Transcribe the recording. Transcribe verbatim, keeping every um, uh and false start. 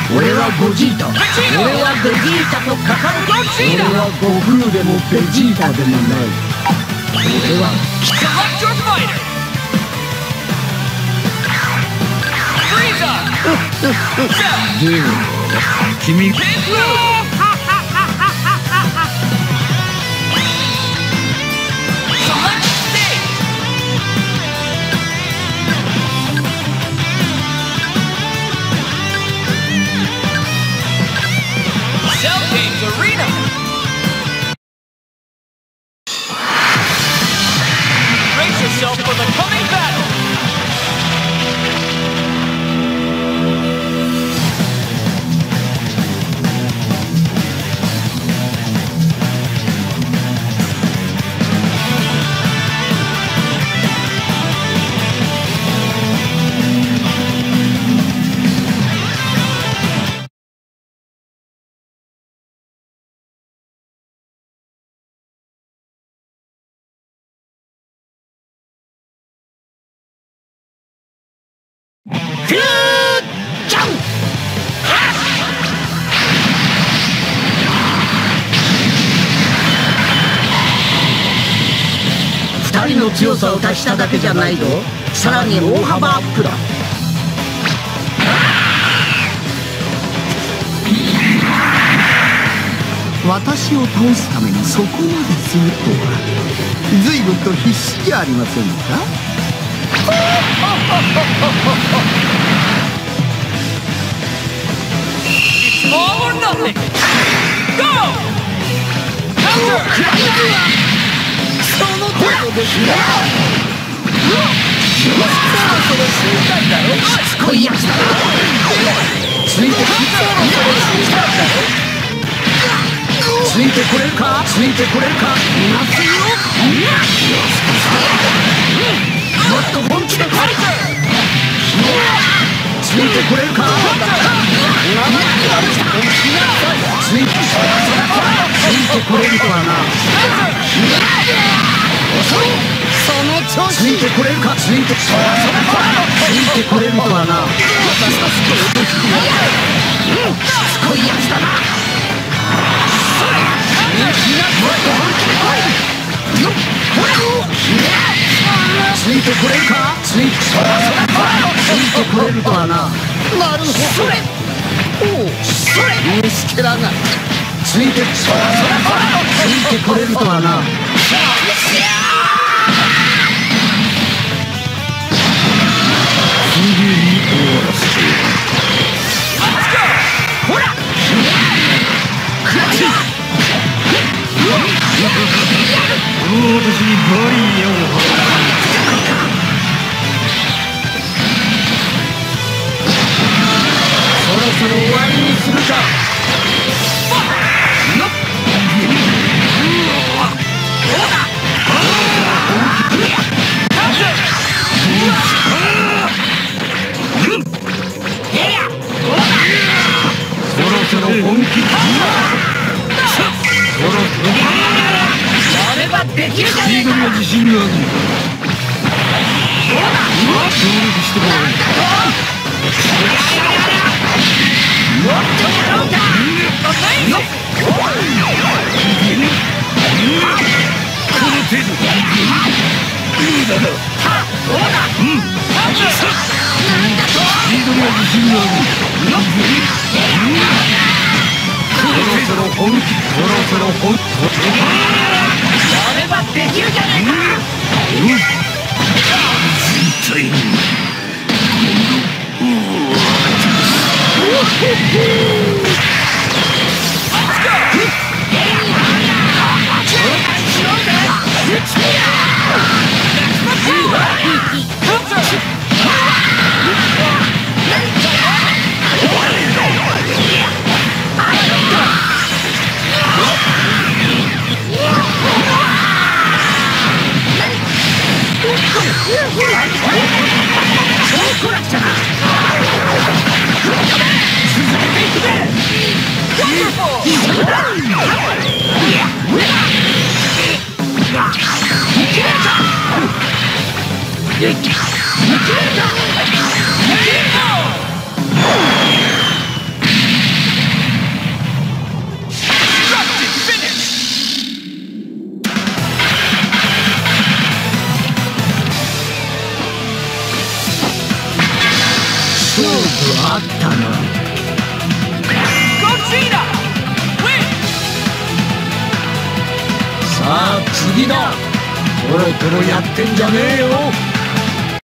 俺はゴジータ。俺はベジータとかかる。俺は悟空でもベジータでもない。俺はゲーム君二人の強さを足しただけじゃないぞ。さらに大幅アップだ。私を倒すためにそこまでするとは随分と必死じゃありませんか。All or nothing. Go! Counter! その程度ですね。そろそろ死んだんだろ。しつこいやつだ。ついてきた。そろそろ死んだんだろ。ついてこれるか。ついてこれるか。いますよ。もっと本気でファイト。ついてこれるか。ついてこれるとはな。その調子。ついてこれるか。ついてついてこれるとはな。しつこいやつだな。ついてこれるか。ついてこれるとはな。なるほど。おお、それ虫けらがついてついてこれるとはな。すぐに終わらせてほらこの私にバリアを張らない。そろそろ終わりにするか。そろそろ本気。そろそろやればできるじゃねえか。自信がある。協力してもらう。もっとやろうか。この程度だ。いいだろう。そうだ。うん。なんだと。スピードには自信がある。そろそろ本気。そろそろ本気。やればできるじゃねえか。うん。絶対に。 ったな。さあ次だ。コロコロやってんじゃねえよ。